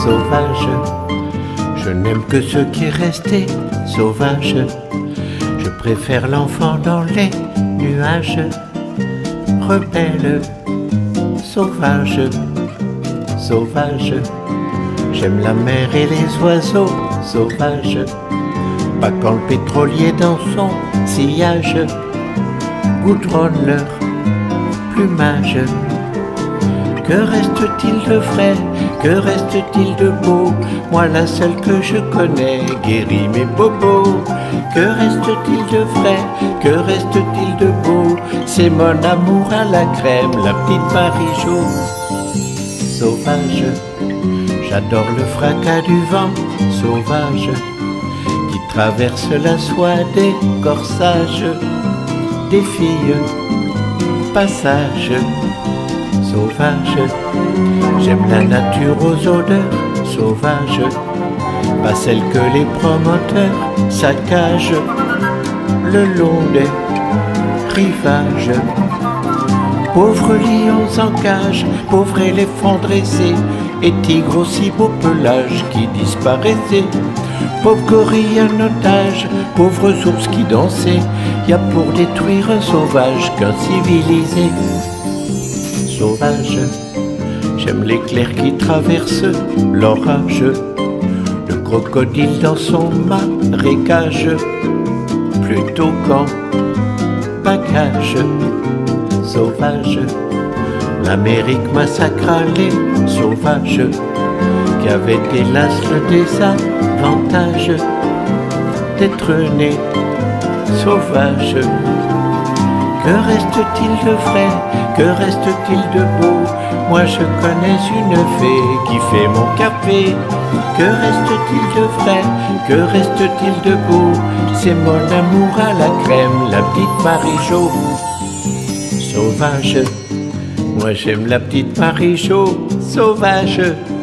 sauvage. Je n'aime que ce qui est resté sauvage. Je préfère l'enfant dans les nuages. Rebelle, sauvage, sauvage. J'aime la mer et les oiseaux sauvages. Pas quand le pétrolier dans son sillage goudronne leur plumage. Que reste-t-il de vrai? Que reste-t-il de beau? Moi la seule que je connais guérit mes bobos. Que reste-t-il de vrai? Que reste-t-il de beau? C'est mon amour à la crème, la petite Marie-Jo. Sauvage, j'adore le fracas du vent sauvage qui traverse la soie des corsages des filles. Passage sauvage, j'aime la nature aux odeurs sauvages, pas celle que les promoteurs saccagent le long des rivages. Pauvres lions en cage, pauvres éléphants dressés, et tigres aussi beau pelage qui disparaissaient. Pauvres gorilles en otage, pauvres ours qui dansaient, y a pour détruire un sauvage qu'un civilisé. Sauvage, j'aime l'éclair qui traverse l'orage, le crocodile dans son marécage, plutôt qu'en bagage. Sauvage, l'Amérique massacra les sauvages qui avaient hélas le désavantage d'être nés sauvages. Que reste-t-il de vrai? Que reste-t-il de beau? Moi je connais une fée qui fait mon café. Que reste-t-il de vrai? Que reste-t-il de beau? C'est mon amour à la crème, la petite Marie-Jo. Sauvage, moi j'aime la petite Marie-Jo sauvage.